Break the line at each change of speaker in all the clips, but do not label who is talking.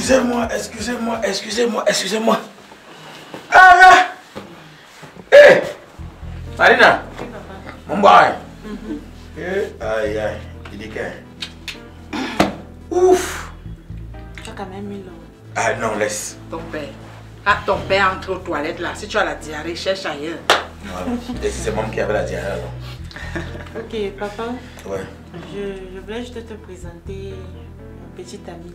Excusez-moi, excusez-moi, excusez-moi, excusez-moi. Ah là! Hé! Marina!
Oui, papa.
Mon boy! Aïe, aïe, il dit que... Ouf!
Tu as quand même eu l'eau.
Ah non, laisse.
Ton père. Ah, ton père entre aux toilettes là. Si tu as la diarrhée, cherche ailleurs.
Non, c'est moi qui avait la diarrhée alors.
Ok, papa.
Ouais.
Je voulais juste te présenter un petit ami.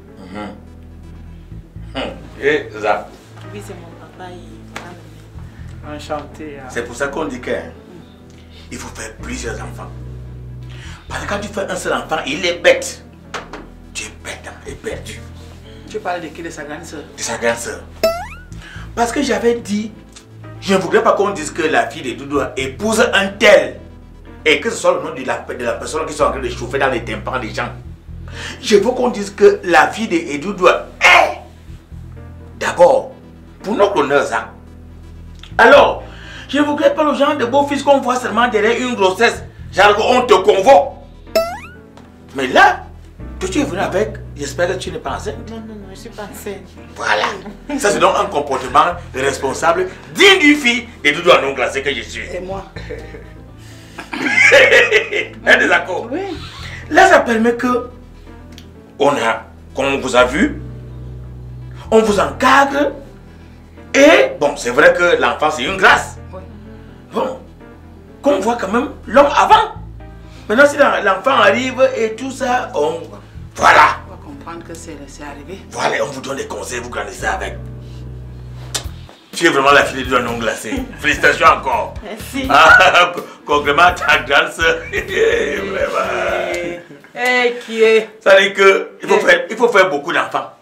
Et ça.
Oui, c'est mon papa et ma
Enchanté.
C'est pour ça qu'on dit que il faut faire plusieurs enfants. Parce que quand tu fais un seul enfant, il est bête. Tu es bête et perdu.
Tu parles de qui? De sa grande soeur?
De sa grande soeur. Parce que j'avais dit, je ne voudrais pas qu'on dise que la fille de Doudou épouse un tel. Et que ce soit le nom de la personne qui sont en train de chauffer dans les tympans des gens. Je veux qu'on dise que la fille de Doudou est d'abord pour notre honneur ça. Alors, je ne voudrais pas le genre de beau-fils qu'on voit seulement derrière une grossesse. Genre on te convoque. Mais là, toi tu es venu avec, j'espère que tu n'es pas enceinte.
Non, non, non, je ne suis pas enceinte. Voilà.
Ça c'est donc un comportement responsable digne d'une fille de Doudou en non glacé que je suis.
Et moi?
Un désaccord.
Oui.
Là ça permet que comme on vous a vu, on vous encadre. Et bon, c'est vrai que l'enfant c'est une grâce.
Oui.
Bon, qu'on voit quand même l'homme avant. Maintenant si l'enfant arrive et tout ça, voilà.
On va comprendre que c'est arrivé.
Voilà, on vous donne des conseils, vous grandissez avec. Tu es vraiment la fille de non glacé. Félicitations encore.
Merci.
Ah, compliment à ta grande soeur. Vraiment.
Qui est?
Ça veut dire qu'il faut faire beaucoup d'enfants.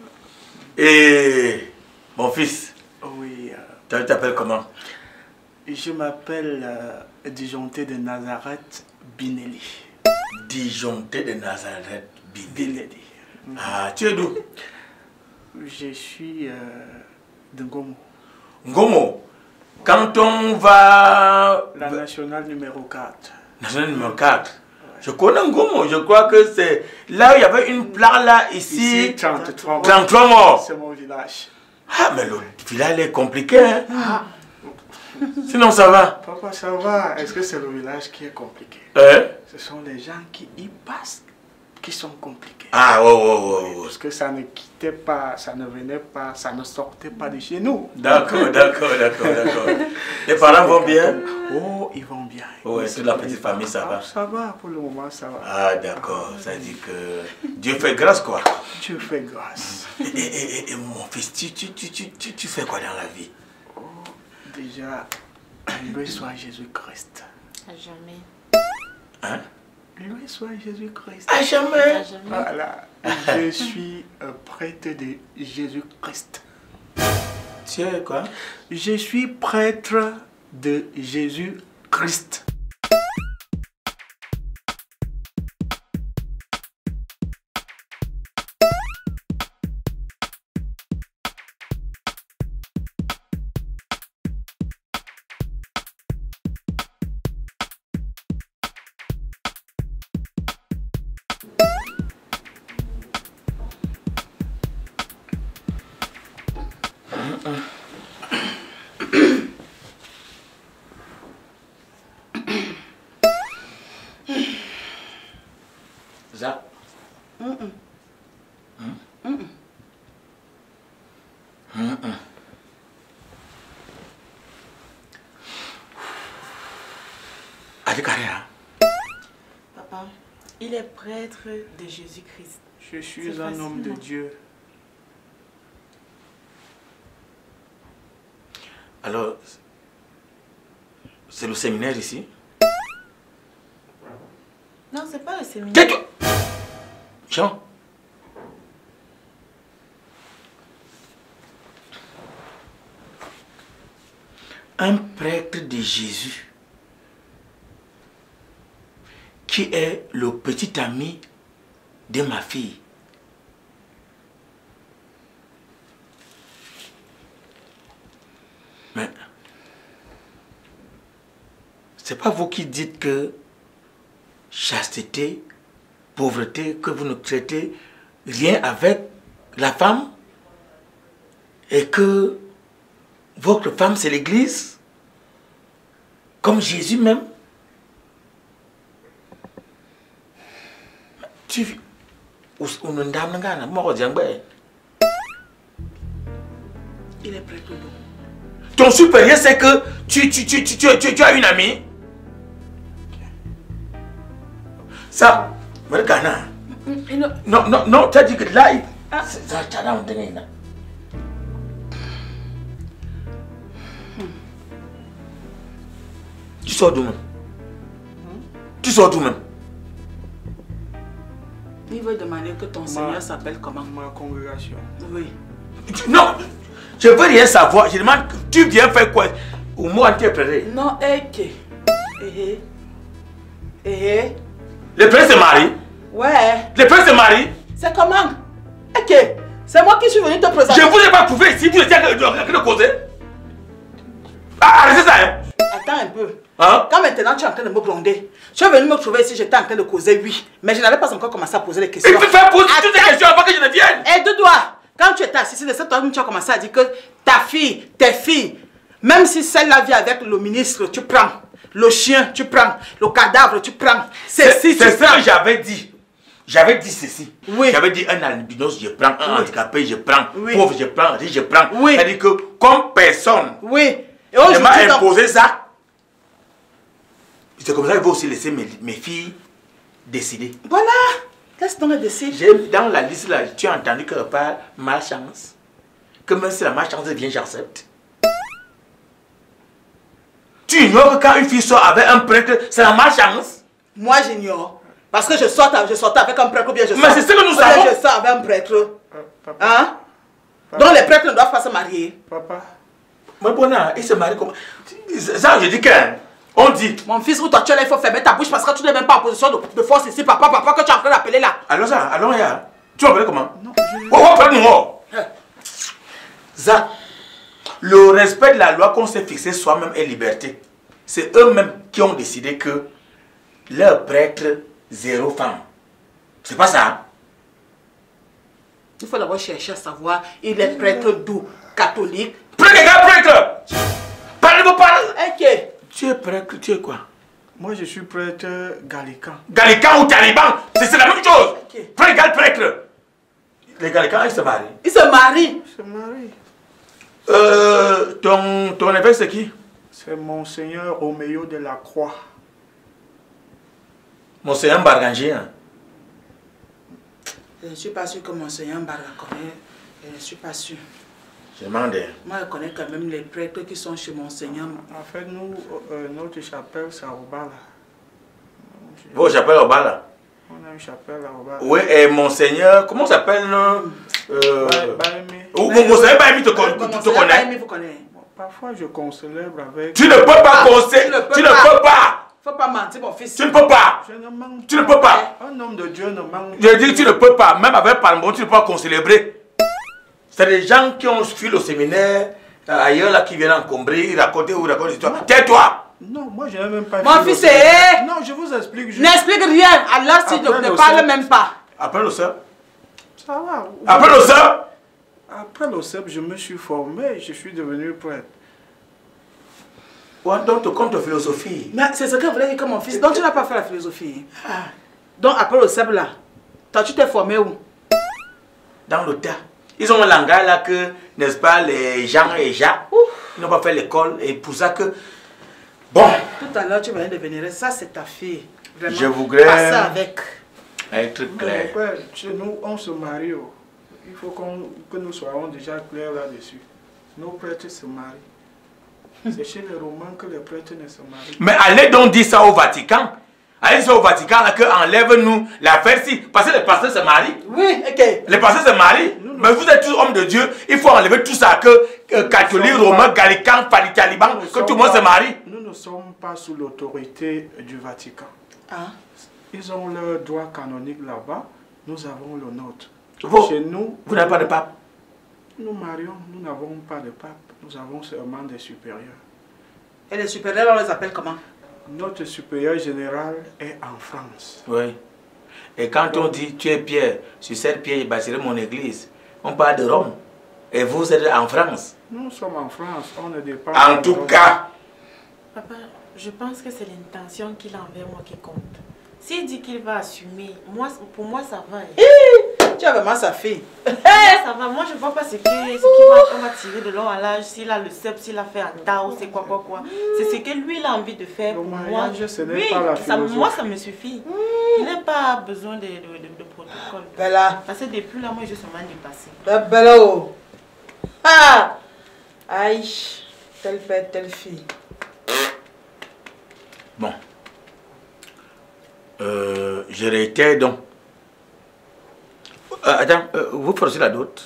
Et mon fils,
Oui,
tu t'appelles comment?
je m'appelle Disjoncté de Nazareth Binelli.
Disjoncté de Nazareth Binelli.
Binelli.
Ah, tu es d'où?
Je suis de Ngomo.
Ngomo. Quand on va...
La nationale numéro 4.
National numéro 4. Je connais Ngomo, je crois que c'est là où il y avait une plaque là, ici 33 morts.
C'est mon village.
Ah, mais le village est compliqué, hein? Sinon, ça va.
Papa, ça va. Est-ce que c'est le village qui est compliqué? Ce sont les gens qui y passent qui sont compliqués.
Ah, ouais.
Parce que ça ne quittait pas, ça ne venait pas, ça ne sortait pas de chez nous.
D'accord. Les parents vont bien?
Oh, ils vont bien.
Oui, toute la petite famille, ça va?
Ça va, pour le moment, ça va.
Ah, d'accord. Ça dit que Dieu fait grâce, quoi.
Dieu fait grâce.
Et mon fils, tu fais quoi dans la vie?
Oh, déjà, loué soit Jésus-Christ.
À jamais.
Hein?
Loué soit Jésus-Christ.
À jamais.
À jamais.
Voilà. Je suis prêtre de Jésus-Christ.
Tu es quoi?
Je suis prêtre de Jésus-Christ.
Ça?
Papa, il est prêtre de Jésus-Christ.
Je suis un homme de Dieu.
Alors, c'est le séminaire ici?
Non, c'est pas le séminaire.
Tais-toi! Jean? Un prêtre de Jésus qui est le petit ami de ma fille. Mais c'est pas vous qui dites que chasteté, pauvreté, que vous ne traitez rien avec la femme et que votre femme c'est l'église, comme Jésus même. Tu
il est prêt tout.
Ton supérieur c'est que tu as une amie. Ça, non, tu as dit que là, ça tu sors d'où même? Tu sors d'où même?
Il veut demander que ton Seigneur s'appelle comment?
Ma congrégation.
Oui.
Non, je veux rien savoir. Je demande, tu viens faire quoi? Ou moi interpréter?
Non,
Le prince se marie?
Ouais.
Le prince se marie?
C'est comment? Ok. C'est moi qui suis venu te présenter.
Je ne vous ai pas prouvé si vous étiez en train de causer. Arrêtez ça, hein?
Attends un peu.
Hein?
Quand maintenant tu es en train de me gronder, tu es venu me trouver ici, j'étais en train de causer, oui. Mais je n'avais pas encore commencé à poser les questions.
Il faut faire poser toutes les questions avant que je ne vienne.
Et deux doigts. Quand tu étais assis de cette toi-même, tu as commencé à dire que ta fille, tes filles, même si celle-là vit avec le ministre, tu prends. Le chien, tu prends. Le cadavre, tu prends. C'est ce
que j'avais dit. J'avais dit ceci.
Oui.
J'avais dit un albinos, je prends. Un handicapé, je prends.
Oui.
Pauvre, je prends. Riche, je prends.
Oui.
C'est-à-dire que comme personne
et
ne m'a imposé ça, c'est comme ça qu'il faut aussi laisser mes filles décider.
Voilà. Laisse donc décider.
Dans la liste là, tu as entendu que par malchance, que même si la malchance vient, j'accepte. Tu ignores que quand une fille sort avec un prêtre, c'est la malchance.
Moi j'ignore. Parce que je sortais avec un prêtre ou bien je sors.
Mais c'est ce que nous savons.
Je sors avec un prêtre.
Papa.
Hein?
Papa.
Donc les prêtres ne doivent pas se marier.
Papa.
Mais bon, il se marie comment? Ça, je dis que. On dit.
Mon fils, ou toi tu es là, il faut fermer ta bouche parce que tu n'es même pas en position de force ici. Papa, que tu es en train d'appeler là.
Alors ça, allons là. Tu vas appeler comment?
Non,
Ça, le respect de la loi qu'on s'est fixé soi-même est liberté. C'est eux-mêmes qui ont décidé que leur prêtre, 0 femme. C'est pas ça.
Il faut d'abord chercher à savoir, il est prêtre d'où? Catholique?
Prêtre! Parlez-vous pas.
Ok.
Tu es prêtre, tu es quoi?
Moi je suis prêtre gallican.
Gallican ou taliban, c'est la même chose.
Ok.
Prêtre. Les gallicans, ils se marient.
Ils se marient.
Je me marie.
Ton évêque c'est qui?
C'est Monseigneur Roméo de la Croix.
Monseigneur Barganger. Hein?
Je ne suis pas sûr que Monseigneur Barga connaît. Je ne suis pas sûr.
Je demande.
Moi, je connais quand même les prêtres qui sont chez Monseigneur.
En fait, nous, notre chapelle, c'est à Obala.
Vos chapelles à Obala?
On a une chapelle à Obala.
Oui, et Monseigneur, comment s'appelle Monseigneur Baïmi te connaît?
Parfois, je concélèbre avec...
Tu ne peux pas concélébrer. Tu ne peux pas.
Faut pas mentir, mon fils.
Tu ne peux pas.
Je ne manque
Tu ne peux pas.
Un homme de Dieu ne manque
Je dis que tu ne peux pas. Même avec Palmbon, tu ne peux pas concélébrer. C'est des gens qui ont fui le séminaire ailleurs là qui viennent encombrer, ils racontent l'histoire. Tais-toi.
Non, moi je n'ai même pas...
Mon fils, c'est...
Non, je vous explique.
N'explique rien. Alors si tu ne parles même pas.
Après le soeur.
Ça va.
Après le soeur.
Après le CEP, je me suis formé, je suis devenu prêtre.
Donc tu comptes philosophie.
Mais c'est ce que voulait dire que mon fils. Donc tu n'as pas fait la philosophie. Donc après le CEP là, toi tu t'es formé où?
Dans le tas. Ils ont un langage là que, n'est-ce pas, les Jean et Jacques, ils n'ont pas fait l'école et pour ça que... Bon.
Tout à l'heure tu venais de venir, ça c'est ta fille. Vraiment.
Je voudrais...
Passer avec.
Être clair.
Ouais, chez nous, on se marie. Oh. Il faut que nous soyons déjà clairs là-dessus. Nos prêtres se marient. C'est chez les Romains que les prêtres ne se marient.
Mais allez donc dire ça au Vatican. Allez dire au Vatican là que enlève-nous l'affaire si. Parce que les pasteurs se marient.
Oui, ok.
Les pasteurs se marient. Mais vous êtes tous hommes de Dieu. Il faut enlever tout ça que catholiques, romains, gallicans, talibans, que tout le monde se marie.
Nous ne sommes pas sous l'autorité du Vatican.
Ah.
Ils ont leur droit canonique là-bas. Nous avons le nôtre.
Chez
nous,
vous n'avez pas de pape?
Nous marions, nous n'avons pas de pape. Nous avons seulement des supérieurs.
Et les supérieurs, on les appelle comment?
Notre supérieur général est en France.
Oui. Et quand on dit tu es Pierre, sur cette pierre, je bâtirai mon église. On parle de Rome. Et vous êtes en France.
Nous sommes en France, on ne dépend
En tout cas.
Papa, je pense que c'est l'intention qu'il a envers moi qui compte. S'il dit qu'il va assumer, pour moi ça va.
Tu as vraiment sa fille.
Ça va, moi je vois pas ce qu'il va tirer de long à l'âge, s'il a le cep, s'il a fait un tao, c'est quoi. C'est ce que lui il a envie de faire pour moi.
Oui,
moi ça me suffit. Il n'a pas besoin de protocole.
Bella.
Parce que depuis là, moi je suis seulement dépassée.
Bella, oh. Ah! Aïe, tel père, telle fille.
Bon. Je réitère donc. Attends, vous forcez la dot?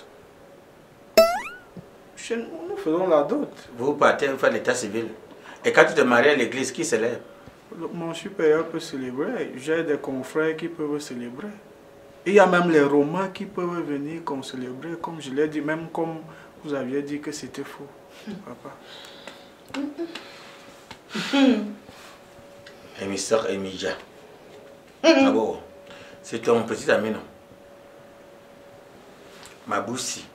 Chez nous, nous faisons la dot.
Vous partez, vous faites l'état civil. Et quand tu te maries à l'église, qui célèbre?
Mon supérieur peut célébrer. J'ai des confrères qui peuvent célébrer. Il y a même les Romains qui peuvent venir comme célébrer, comme je l'ai dit, même comme vous aviez dit que c'était faux, papa.
Émissaire Emidia. Ah bon, c'est ton petit ami, non? Ma bouche, si.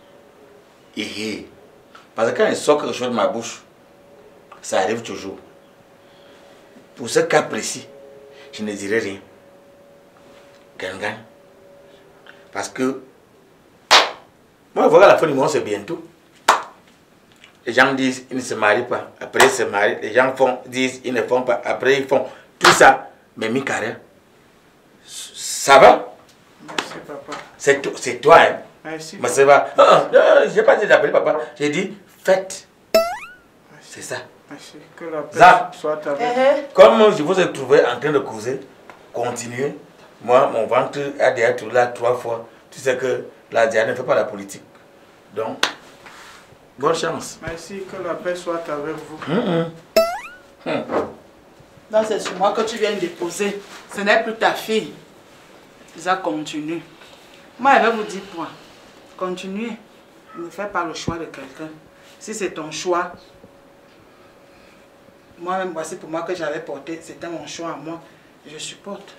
Parce que quand il sort quelque chose de ma bouche, ça arrive toujours. Pour ce cas précis, je ne dirai rien. Gangan. Parce que, moi, voilà, la fin du monde, c'est bientôt. Les gens disent ils ne se marient pas, après ils se marient. Les gens disent ils ne font pas, après ils font. Tout ça, mais mi carré. Ça va?
Merci, papa.
C'est toi, hein?
Merci.
Mais ça va. Je n'ai pas dit d'appeler papa. J'ai dit faites. C'est ça.
Merci. Que la paix
Ça.
soit avec.
Comme je vous ai trouvé en train de causer, continuez. Moi, mon ventre a déjà été là 3 fois. Tu sais que la Diane ne fait pas la politique. Donc, bonne chance.
Merci, que la paix soit avec vous.
Non, c'est sur moi que tu viens de déposer. Ce n'est plus ta fille. Ça continue. Moi, je vais vous dire quoi. Continuez. Ne fais pas le choix de quelqu'un. Si c'est ton choix, moi-même, voici pour moi que j'avais porté. C'était mon choix à moi. Je supporte.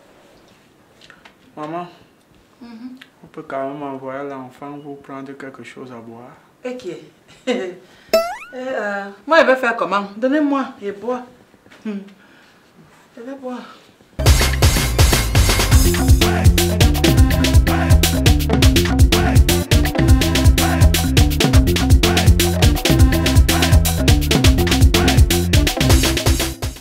Maman, on peut quand même envoyer l'enfant vous prendre quelque chose à boire.
Ok. Moi, je vais faire comment? Donnez-moi et bois. Je vais boire.